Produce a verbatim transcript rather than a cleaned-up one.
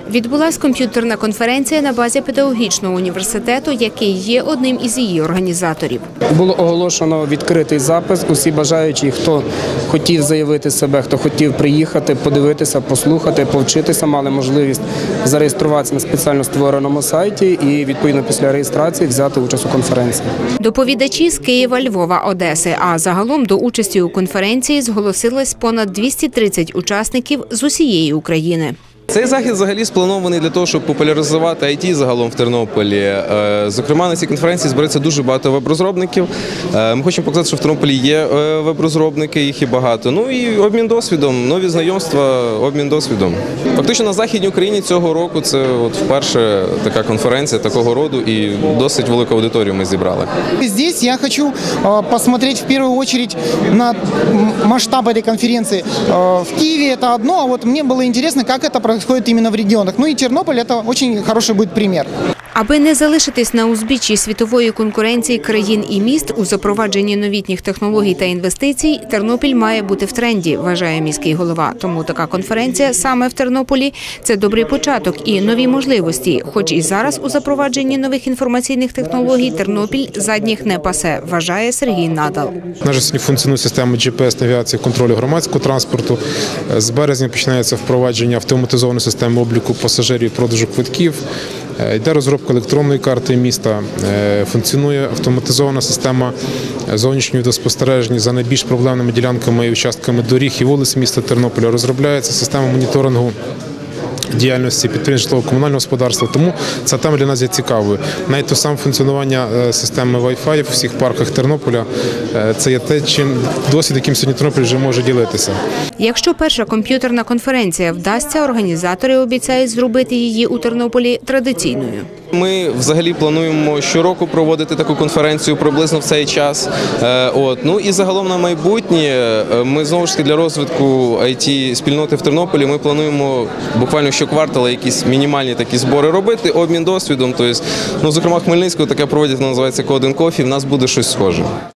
Відбулась комп'ютерна конференція на базі педагогічного університету, який є одним із її організаторів. Було оголошено відкритий запис. Усі бажаючі, хто хотів заявити себе, хто хотів приїхати, подивитися, послухати, повчитися, мали можливість зареєструватися на спеціально створеному сайті і, відповідно, після реєстрації взяти участь у конференції. Доповідачі з Києва, Львова, Одеси, а загалом до участі у конференції зголосилось понад двісті тридцять учасників з усієї України. Цей захід взагалі спланований для того, щоб популяризувати ай ті загалом в Тернополі. Зокрема, на цій конференції збереться дуже багато веб-розробників. Ми хочемо показати, що в Тернополі є веб-розробники, їх і багато. Ну і обмін досвідом, нові знайомства, обмін досвідом. Фактично на Західній Україні цього року це от вперше така конференція такого роду і досить велику аудиторію ми зібрали. Здесь я хочу посмотреть в первую очередь на масштаб этой конференции. В Киеве это одно, а вот мне было интересно, как это происходит именно в регионах. Ну и Тернополь – это очень хороший будет пример. Аби не залишитись на узбіччі світової конкуренції країн і міст у запровадженні новітніх технологій та інвестицій, Тернопіль має бути в тренді, вважає міський голова. Тому така конференція саме в Тернополі – це добрий початок і нові можливості. Хоч і зараз у запровадженні нових інформаційних технологій Тернопіль задніх не пасе, вважає Сергій Надал. У нас сьогодні функціонує система джі пі ес-навігації контролю громадського транспорту. З березня починається впровадження автоматизованої системи обліку пасажирів і продажу квитків. Йде розробка електронної карти міста, функціонує автоматизована система зовнішнього відеоспостереження за найбільш проблемними ділянками і участками доріг і вулиць міста Тернополя. Розробляється система моніторингу діяльності підприємств житлово-комунального господарства, тому ця тема для нас є цікавою. Навіть те саме функціонування системи Wi-Fi в всіх парках Тернополя – це є те, чим досвід, яким сьогодні Тернопіль вже може ділитися. Якщо перша комп'ютерна конференція вдасться, організатори обіцяють зробити її у Тернополі традиційною. Ми взагалі плануємо щороку проводити таку конференцію приблизно в цей час. От. Ну і загалом на майбутнє ми знову ж таки для розвитку ай ті-спільноти в Тернополі ми плануємо буквально щоквартала якісь мінімальні такі збори робити, обмін досвідом. Тобто, ну, зокрема, в Хмельницькому таке проводять, називається Code and Coffee, в нас буде щось схоже.